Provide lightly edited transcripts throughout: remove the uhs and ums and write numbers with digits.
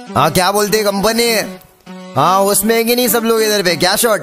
हाँ क्या बोलते कंपनी? हाँ उसमें है कि नहीं सब लोग इधर पे? क्या शॉट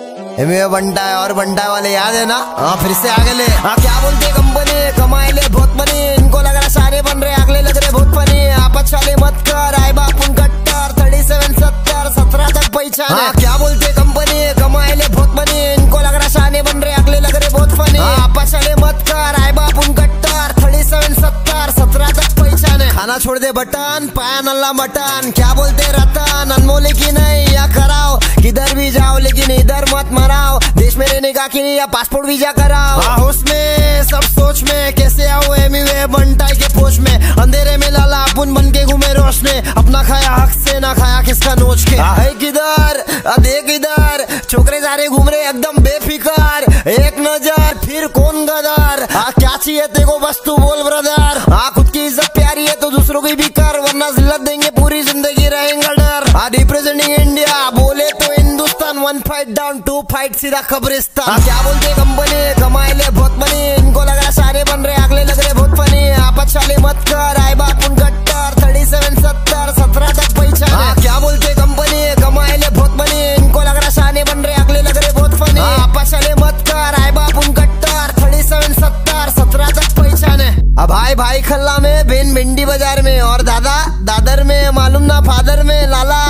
बनता है और बनता है वाले याद है ना? हाँ फिर से आगे ले। हाँ क्या बोलते कंपनी? कमाए ले बहुत बनी, इनको लग रहा सारे बन रहे, अगले लग रहे बहुत फनी। आपस वाले मत कर, आए बापुन कट्टर 37 70 17 तक पहचान। हाँ क्या बोलते कंपनी? कमाए ले बहुत बनी, इनको लग रहा सारे बन रहे, अगले लग रहे बहुत फनी। आपस वाले मत कर, आए बापुन कट्टर 37 70 17 तक पहचान। खाना छोड़ दे बटन, पाया नल्ला मटन। क्या बोलते रतन? अनमोल की नहीं या कराओ, किधर भी जाओ लेकिन इधर मत मराओ। देश में रहने का कि नहीं या पासपोर्ट वीजा कराओ। उसमें सब सोच में कैसे आओ एमीवे बनटाई के पोच में। अंधेरे में लाला अपन बन के घूमे रोशने, अपना खाया हक से ना खाया किसका नोच के। है किधर देख इधर, छोकरे सारे घूम रहे एकदम बेफिकर। एक नजर फिर कौन गदर, क्या चाहिए तेको बस तू बोल ब्रदर। खुद की इज्जत प्यारी है तो दूसरों की भी कर, वरना जिल्लत देंगे पूरी जिंदगी रहेंगे डर। रिप्रेजेंटिंग इंडिया बोले तो हिंदुस्तान, 1 फाइट डाउन 2 फाइट सीधा कब्रिस्तान। क्या बोलते कंपनी? कमाए ले बहुत बनी, इनको लग रहा सारे बन रहे, अगले लग रहे बहुत फनी। आपस वाले मत कर, आए बापुन कट्टर 37 70 17 तक पहचान। क्या बोलते कंपनी? कमाए ले बहुत बनी, इनको लग रहा सारे बन रहे, अगले लग रहे बहुत फनी। आपस वाले मत कर, आए बापुन कट्टर 37 70 17 तक पहचान। अब भाई खल्ला में, बेन भिंडी बाजार में, और दादा दादर में, मालूम ना फादर में लाला।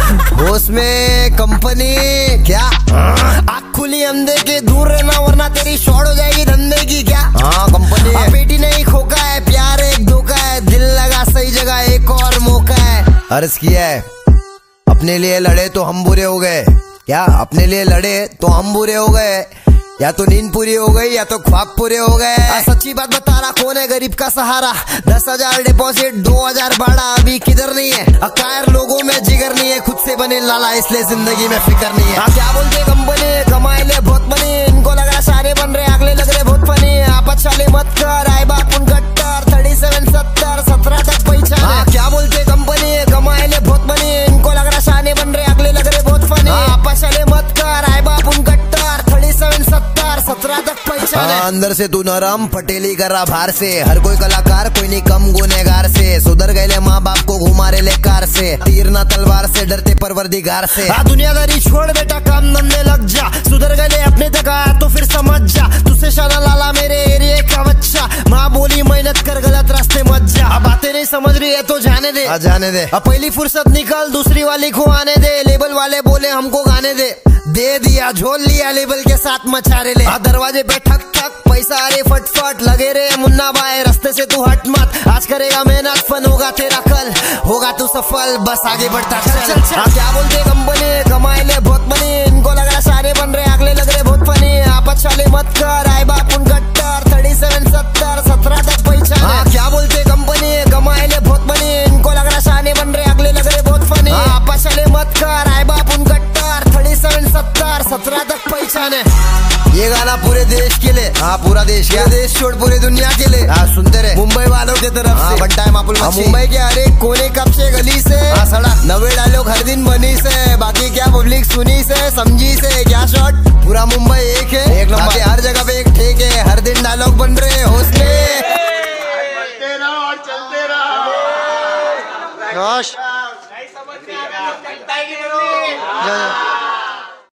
होश में कंपनी क्या? आँख खुली अंधे के दूर रहना, वरना तेरी शॉर्ट हो जाएगी धंधे की। क्या कंपनी? बेटी नहीं खोका है, प्यार एक धोखा है, दिल लगा सही जगह एक और मौका है। अर्ज किया है अपने लिए लड़े तो हम बुरे हो गए। क्या अपने लिए लड़े तो हम बुरे हो गए? या तो नींद पूरी हो गई या तो ख्वाब पूरे हो गए। सच्ची बात बता रहा, कौन है गरीब का सहारा? 10,000 डिपॉजिट 2,000 भाड़ा, अभी किधर नहीं है। अकायर लोगों में जिगर नहीं है, खुद से बने लाला इसलिए जिंदगी में फिक्र नहीं है। क्या बोलते कंपनी? कमाए ले बहुत बनी, इनको लग रहा सारे बन रहे, अगले लग रहे बहुत फनी। आपस वाले मत कर, आए बापुन कट्टर 37 70 17 तक पहचान। क्या बोलते कंपनी? कमाए ले बहुत बनी, इनको लग रहा सारे बन रहे, अगले लग रहे बहुत फनी। आपस वाले मत कर, आए बापुन कट्टर 37 70 17 तक पहचान। अंदर से तू नरम पटेली कर रहा बाहर से, हर कोई कलाकार कोई नहीं कम गुनेगार से। सुधर गए माँ बाप को घुमा रहे ले कार से, तीर ना तलवार से डरते परवरदिगार से। दुनियादारी छोड़ बेटा काम धंधे लग जा, सुधर गए अपने तक आया तो फिर समझ जा। तुझसे शाना लाला मेरे एरिया का बच्चा, माँ बोली मेहनत कर गलत रास्ते मत जा। अब बातें नहीं समझ रही है तो जाने दे, जाने दे। अब पहली फुर्सत निकल दूसरी वाली को आने दे। लेबल वाले बोले हमको गाने दे दिया झोल लिया लेबल के साथ मचारे ले। दरवाजे पे ठक ठक पैसा अरे फटफट लगे रे मुन्ना भाई, रास्ते से तू हट मत। आज करेगा मेहनत फन होगा तेरा कल, होगा तू सफल बस आगे बढ़ता चल। क्या बोलते कंपनी? कमाए ले बहुत बनी, इनको लग रहा सारे बन रहे, अगले लग रहे बहुत फनी। आपस वाले मत कर, आए बापुन कट्टर 37 70 17 तक पहचान। क्या बोलते कंपनी? कमाए ले बहुत बनी, इनको लग रहा सारे बन रहे, अगले लग रहे बहुत फनी। आपस वाले मत कर, आए बापुन कट्टर 37 70 17 तक पहचान है। ये गाना पूरे देश के लिए, हाँ पूरा देश, क्या देश छोड़ पूरी दुनिया के लिए। हाँ सुनते रहे मुंबई वालों की तरफ से। बनता है मापुल मुंबई के हर एक कोने कब से गली से। हाँ सड़क 90 डायलॉग हर दिन बनी से, बाकी क्या पब्लिक सुनी से समझी से। क्या शॉट पूरा मुंबई एक है, एक नंबर, हर जगह पे एक ठेक है, हर दिन डायलॉग बन रहे हौसले। चलते रहो और चलते रहो।